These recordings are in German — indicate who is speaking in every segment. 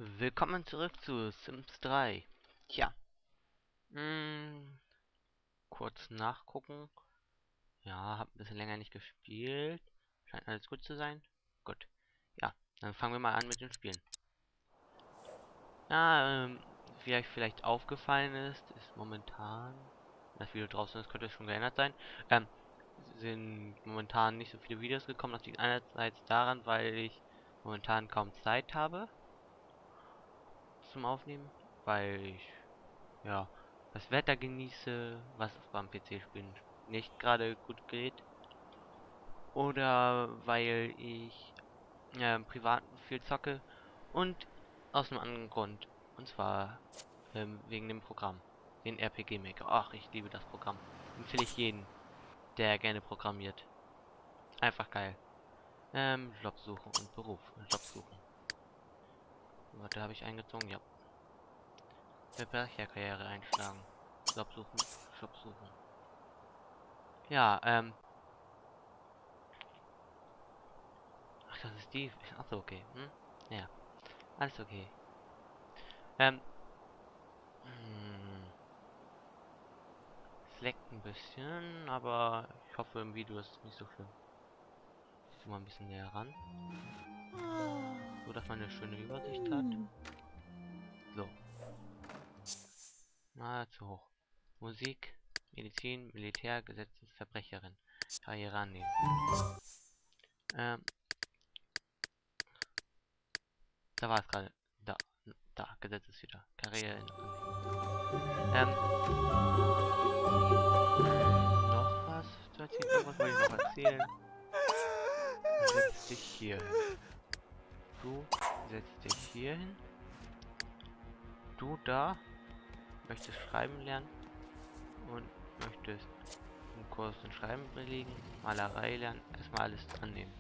Speaker 1: Willkommen zurück zu Sims 3. Tja, kurz nachgucken. Ja, hab ein bisschen länger nicht gespielt. Scheint alles gut zu sein. Gut. Ja, dann fangen wir mal an mit dem Spielen. Ja, wie euch vielleicht aufgefallen ist momentan, wenn das Video draußen ist, könnte es schon geändert sein, sind momentan nicht so viele Videos gekommen. Das liegt einerseits daran, weil ich momentan kaum Zeit habe zum Aufnehmen, weil ich ja das Wetter genieße, was beim PC-Spielen nicht gerade gut geht, oder weil ich privat viel zocke und aus einem anderen Grund, und zwar wegen dem Programm, den RPG Maker. Ach, ich liebe das Programm. Empfehle ich jeden, der gerne programmiert. Einfach geil. Job suchen und Beruf. Job suchen. Warte, habe ich eingezogen? Ja. Verbrecherkarriere einschlagen. Job suchen. Job suchen. Ja, ach, das ist die. Achso, okay. Ja, alles okay. Ähm, es leckt ein bisschen, aber ich hoffe, im Video ist es nicht so schlimm. Ich gehe mal ein bisschen näher ran. So, dass man eine schöne Übersicht hat. So. Na, zu hoch. Musik, Medizin, Militär, Gesetzesverbrecherin. Karriere annehmen. Da war es gerade. Da, Gesetzes wieder. Karriere annehmen. Noch was zu erzählen? Irgendwas wollte ich noch erzählen. Setz dich hier hin. Du setzt dich hier hin. Du da möchtest schreiben lernen und möchtest einen Kurs in Schreiben belegen, Malerei lernen, erstmal alles annehmen.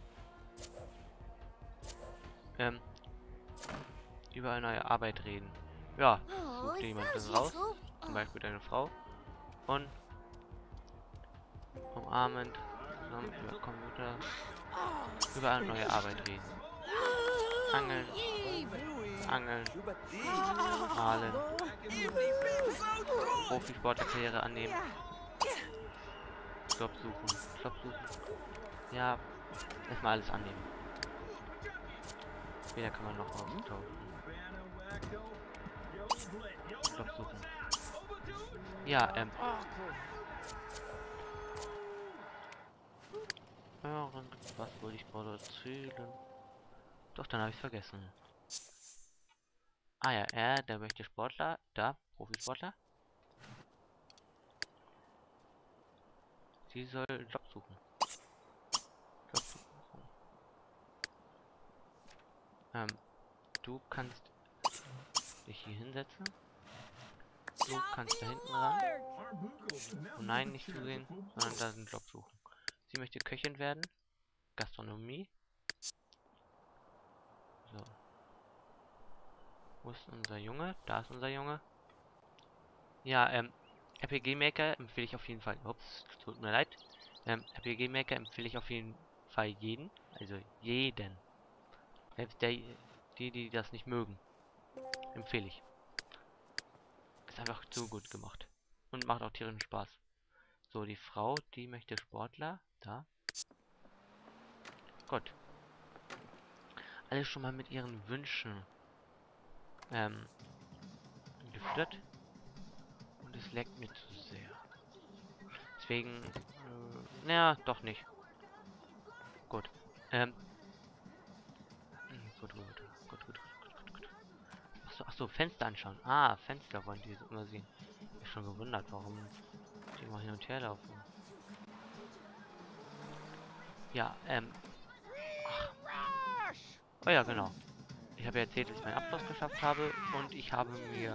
Speaker 1: Über eine neue Arbeit reden. Ja, such dir jemanden raus, zum Beispiel deine Frau, und umarmend zusammen über Computer über eine neue Arbeit reden. Angeln, Angeln, Malen, Profisportlerkarriere annehmen, Job suchen. Ja, erstmal alles annehmen. Später kann man noch austauschen. Job suchen. Ja, was wollte ich gerade erzählen? Doch, dann habe ich vergessen. Ah ja, der möchte Sportler, da, Profisportler. Sie soll Job suchen. Job suchen. Du kannst dich hier hinsetzen. Du kannst da hinten ran. Oh nein, nicht zusehen, sondern da einen Job suchen. Sie möchte Köchin werden. Gastronomie. So. Wo ist unser Junge? Da ist unser Junge. Ja, RPG Maker empfehle ich auf jeden Fall. Ups, tut mir leid. RPG Maker empfehle ich auf jeden Fall jeden. Also jeden. Selbst die das nicht mögen, empfehle ich. Ist einfach zu gut gemacht. Und macht auch tierischen Spaß. So, die Frau, die möchte Sportler. Da. Gut. Alles schon mal mit ihren Wünschen gefüttert. Und es leckt mir zu sehr. Deswegen, naja, doch nicht. Gut. Gut. Achso, Fenster anschauen. Ah, Fenster wollen die immer sehen. Ich bin schon gewundert, warum die immer hin und her laufen. Ja, oh ja, genau. Ich habe ja erzählt, dass ich meinen Abschluss geschafft habe und ich habe mir,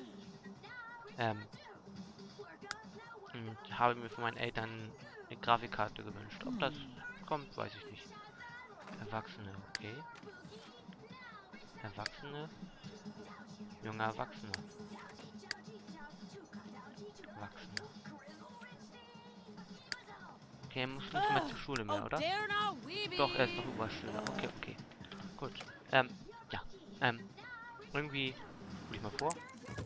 Speaker 1: von meinen Eltern eine Grafikkarte gewünscht. Ob das kommt, weiß ich nicht. Erwachsene, okay. Erwachsene. Junge Erwachsene. Erwachsene. Okay, er muss nicht mehr zur Schule mehr, oder? Doch, er ist noch Oberschüler. Okay. Gut. Ja. irgendwie... Hol ich mal vor.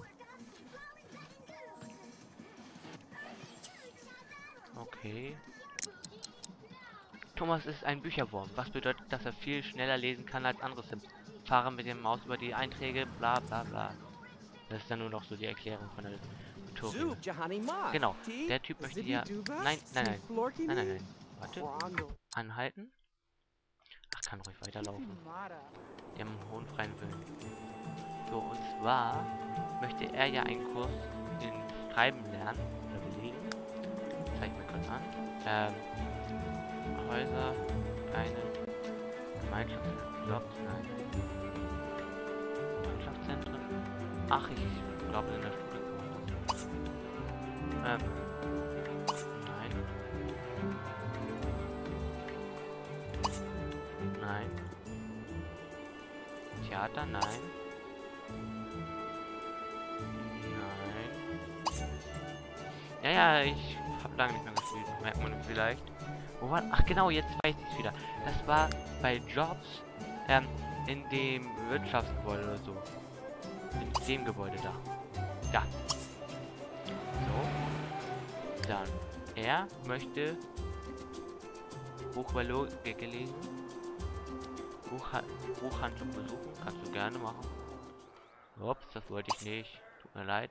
Speaker 1: Okay. Thomas ist ein Bücherwurm, was bedeutet, dass er viel schneller lesen kann als andere Sims. Fahre mit dem Maus über die Einträge, bla bla bla. Das ist dann nur noch so die Erklärung von der Tutorial. Genau, der Typ möchte ja... Nein, nein, nein. Nein, nein, nein. Warte. Anhalten. Ach, kann ruhig weiterlaufen. Die haben einen hohen freien Willen. So, und zwar möchte er ja einen Kurs in Schreiben lernen oder belegen. Zeig mir kurz an. Häuser, keine Gemeinschaftszentren, nein. Gemeinschaftszentren. Ach, ich glaube in der Schule kann man das. Nein. Nein. Theater, nein. Nein. Ja, ich habe lange nicht mehr gespielt, merkt man vielleicht. Wo war... Ach genau, jetzt weiß ich es wieder. Das war bei Jobs, in dem Wirtschaftsgebäude oder so. In dem Gebäude da. Ja. So. Dann. Er möchte Buch über Logik lesen. Buchhandlung besuchen. Kannst du gerne machen. Ups, das wollte ich nicht. Tut mir leid.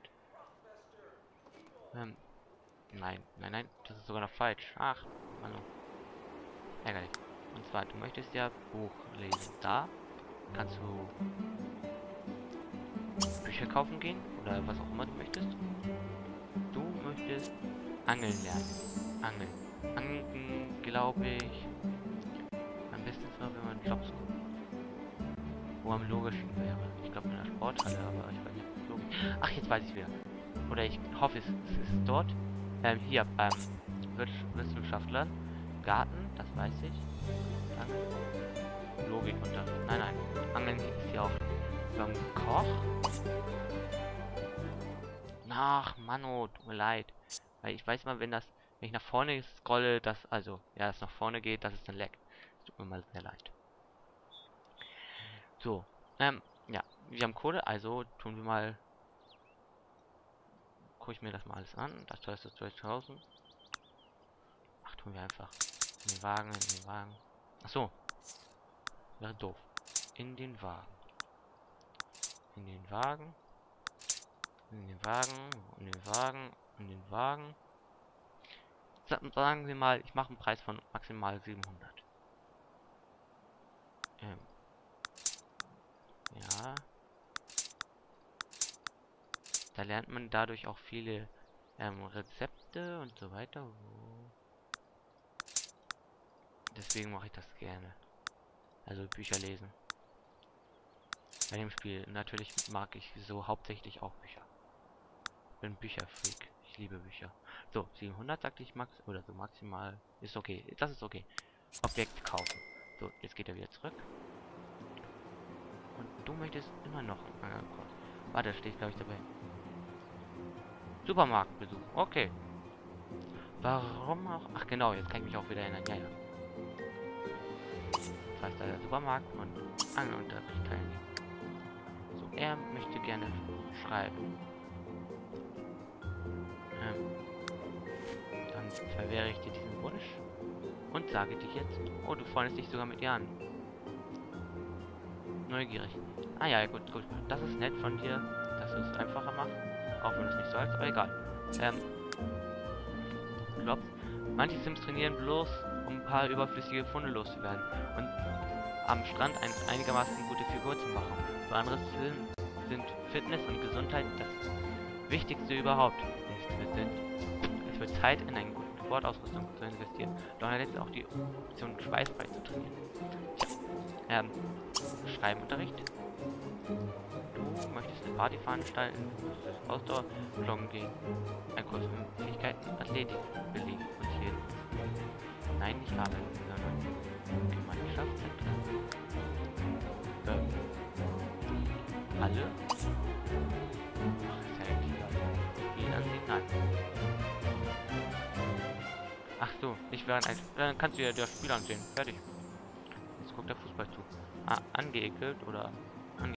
Speaker 1: Nein. Das ist sogar noch falsch. Ach, Mann. Ärgerlich. Und zwar, du möchtest ja Buch lesen. Da kannst du Bücher kaufen gehen. Oder was auch immer du möchtest. Du möchtest Angeln lernen. Angeln, glaube ich. Am besten ist mal, wenn man Jobs sucht. Wo am logischen wäre. Ich glaube in der Sporthalle, aber ich weiß nicht, ob es logisch ist. Ach, jetzt weiß ich wieder. Oder ich hoffe, es ist dort. Hier beim Wissenschaftlern. Garten, das weiß ich. Angeln. Logikunterricht. Nein. Angeln ist ja auch beim Koch. Ach, Manno, tut mir leid. Weil ich weiß mal, wenn ich nach vorne scrolle, das nach vorne geht, dass es dann leckt. Tut mir mal sehr leid. So, ja, wir haben Kohle, also tun wir mal. Gucke ich mir das mal alles an. Das teuerste 12.000. Ach, tun wir einfach. In den Wagen. Ach so. Wäre doof. In den Wagen. Sagen wir mal, ich mache einen Preis von maximal 700. Ja. Da lernt man dadurch auch viele Rezepte und so weiter. Deswegen mache ich das gerne. Also Bücher lesen. Bei dem Spiel. Natürlich mag ich so hauptsächlich auch Bücher. Bin Bücherfreak. Ich liebe Bücher. So, 700 sagte ich max oder so maximal. Ist okay. Das ist okay. Objekt kaufen. So, jetzt geht er wieder zurück. Und du möchtest immer noch einen Angelkurs. Warte, steht glaube ich dabei. Supermarktbesuch. Okay. Warum auch? Ach genau, jetzt kann ich mich auch wieder erinnern. Ja. Das heißt, der Supermarkt und Angelunterricht teilnehmen. So, er möchte gerne schreiben. Dann verwehre ich dir diesen Wunsch und sage dir jetzt, oh, du freundest dich sogar mit ihr an. Neugierig. Ah ja, gut. Das ist nett von dir, dass du es einfacher machst, auch wenn du es nicht sollst, aber egal. Glaubst, manche Sims trainieren bloß, um ein paar überflüssige Funde loszuwerden und am Strand eine einigermaßen gute Figur zu machen. Für andere Sims sind Fitness und Gesundheit das Wichtigste überhaupt. Es wird Zeit, in eine gute Sportausrüstung zu investieren. Doch erletzt auch die Option, schweißfrei zu trainieren. Tja, Schreibenunterricht. Du möchtest eine Party veranstalten, Ausdauer, Joggen gehen, ein Kurs für Fähigkeiten, Athletik belegen und hier. Nein, nicht arbeiten, sondern Gemeinschaftszentren. Alle? Ach, ist ja eigentlich egal. Spiel ansehen? Nein. Ach so, nicht während ein... Dann kannst du ja das Spiel ansehen. Fertig. Jetzt guckt der Fußball zu. Ah, angeekelt oder